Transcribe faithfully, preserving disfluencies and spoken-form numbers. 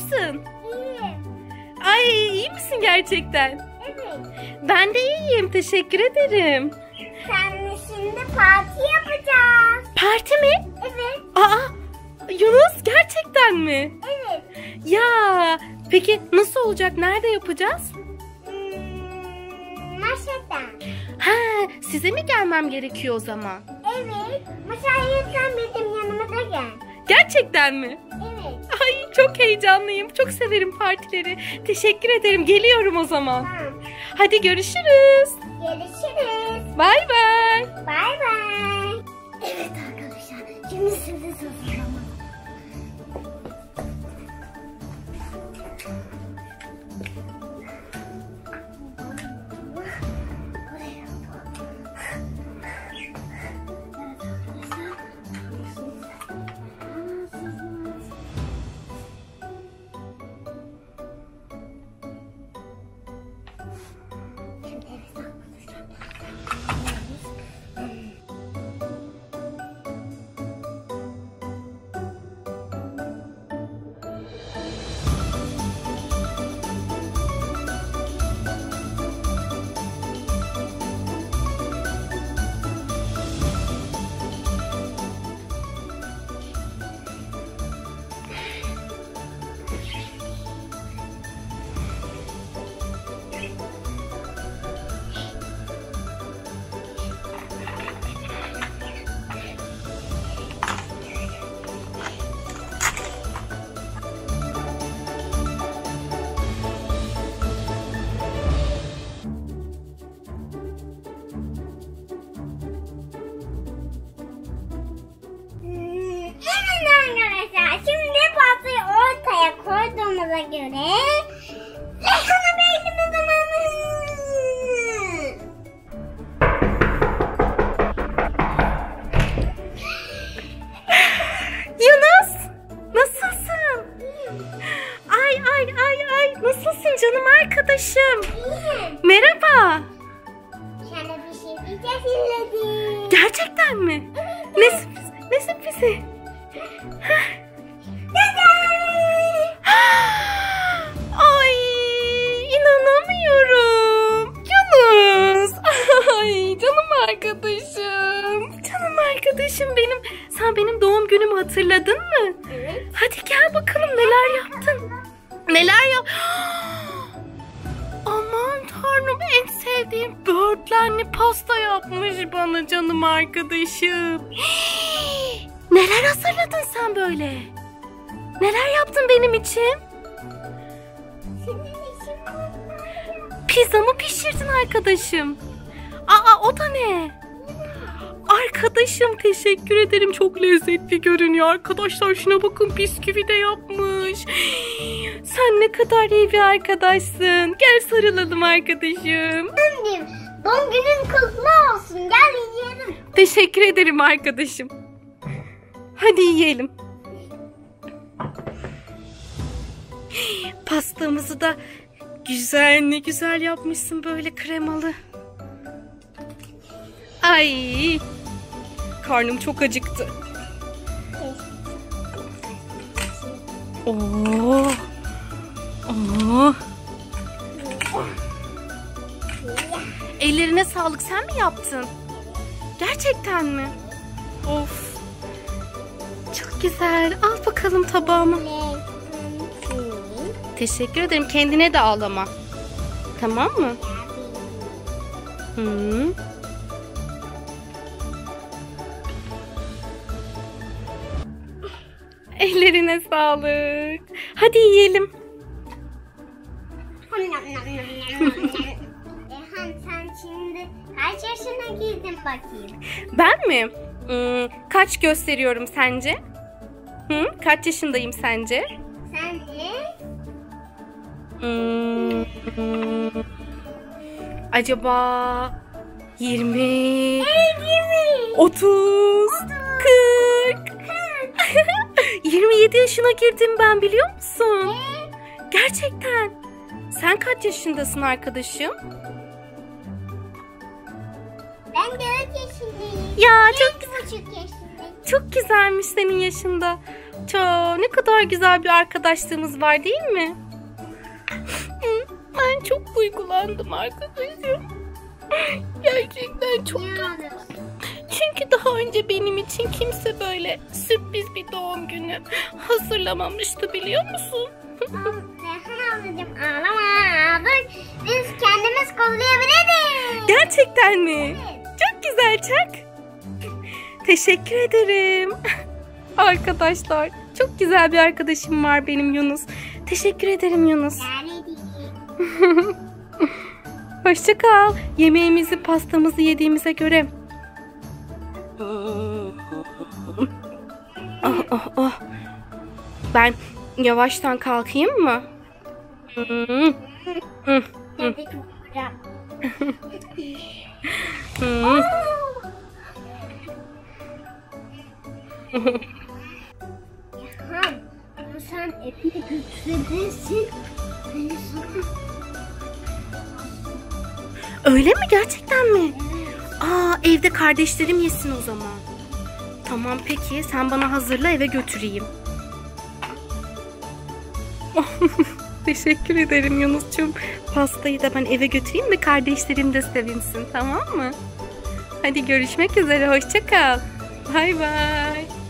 nasılsın? İyiyim. Ay, iyi misin gerçekten? Evet. Ben de iyiyim, teşekkür ederim. Seninle şimdi parti yapacağız. Parti mi? Evet. Aa, Yunus, gerçekten mi? Evet. Ya, peki nasıl olacak? Nerede yapacağız? Hmm, Maşa'da. Ha, size mi gelmem gerekiyor o zaman? Evet. Maşa'ya sen benim yanıma da gel. Gerçekten mi? Evet. Ay, çok heyecanlıyım. Çok severim partileri. Teşekkür ederim. Geliyorum o zaman. Tamam. Hadi görüşürüz. Görüşürüz. Bay bay. Bay bay. Evet arkadaşlar. Şimdi size hazırlanalım. Koyduğumuza göre Reyhan'a bekleme zamanı. Yunus, nasılsın? Ay ay ay ay, nasılsın canım arkadaşım? İyiyim. Merhaba. Sana bir şey diyeceğim. Gerçekten mi? Ne sürpriz? Ne sürprizi? Ay, inanamıyorum. Yunus. Ay, canım arkadaşım. Canım arkadaşım benim. Sen benim doğum günümü hatırladın mı? Evet. Hadi gel bakalım, neler yaptın? Neler yap? Aman tanrım, en sevdiğim böğürtlenli pasta yapmış bana canım arkadaşım. Neler hazırladın sen böyle? Neler yaptın benim için? Senin için Pizza mı pişirdin arkadaşım? Aa, o da ne? Arkadaşım, teşekkür ederim. Çok lezzetli görünüyor. Arkadaşlar şuna bakın, bisküvi de yapmış. Sen ne kadar iyi bir arkadaşsın. Gel sarılalım arkadaşım. Annem, doğum günün kutlu olsun. Gel yiyelim. Teşekkür ederim arkadaşım. Hadi yiyelim. Pastamızı da güzel, ne güzel yapmışsın böyle kremalı. Ay, karnım çok acıktı. Oo. Oo. Ellerine sağlık, sen mi yaptın? Gerçekten mi? Of. Çok güzel. Al bakalım tabağımı. Teşekkür ederim. Kendine de al ama. Tamam mı? Hı. Ellerine sağlık. Hadi yiyelim. Reyhan, sen şimdi kaç yaşına girdin bakayım? Ben mi? Hmm, kaç gösteriyorum sence? Hı? Kaç yaşındayım sence? Sen de? Hmm, hmm. Acaba yirmi, Yirmi. otuz, kırk. yirmi yedi yaşına girdim ben, biliyor musun? Gerçekten. Sen kaç yaşındasın arkadaşım? Ben dört yaşındayım. Ya çok Bir buçuk yaşındayım. çok güzelmiş senin yaşında. Ça, ne kadar güzel bir arkadaşlığımız var değil mi? Ben çok duygulandım arkadaşım. Gerçekten çok. Çünkü daha önce benim için kimse böyle sürpriz bir doğum günü hazırlamamıştı, biliyor musun? Ablacığım ağlama. Dur, biz kendimiz kollayabiliriz. Gerçekten mi? Evet. Çok güzel Çak. Teşekkür ederim. Arkadaşlar, çok güzel bir arkadaşım var benim, Yunus. Teşekkür ederim Yunus. Yani değil. Hoşça kal. Yemeğimizi, pastamızı yediğimize göre. Oh, oh, oh. Ben yavaştan kalkayım mı? Hmm. Hmm. Ben de çok güzel. Hmm. Ha, ama sen epey götürebilirsin. Beni sana. Öyle mi? Gerçekten mi? Aa, evde kardeşlerim yesin o zaman. Tamam peki, sen bana hazırla, eve götüreyim. Teşekkür ederim Yunus'cum. Pastayı da ben eve götüreyim ve kardeşlerim de sevinsin, tamam mı? Hadi görüşmek üzere, hoşça kal. Bay bay.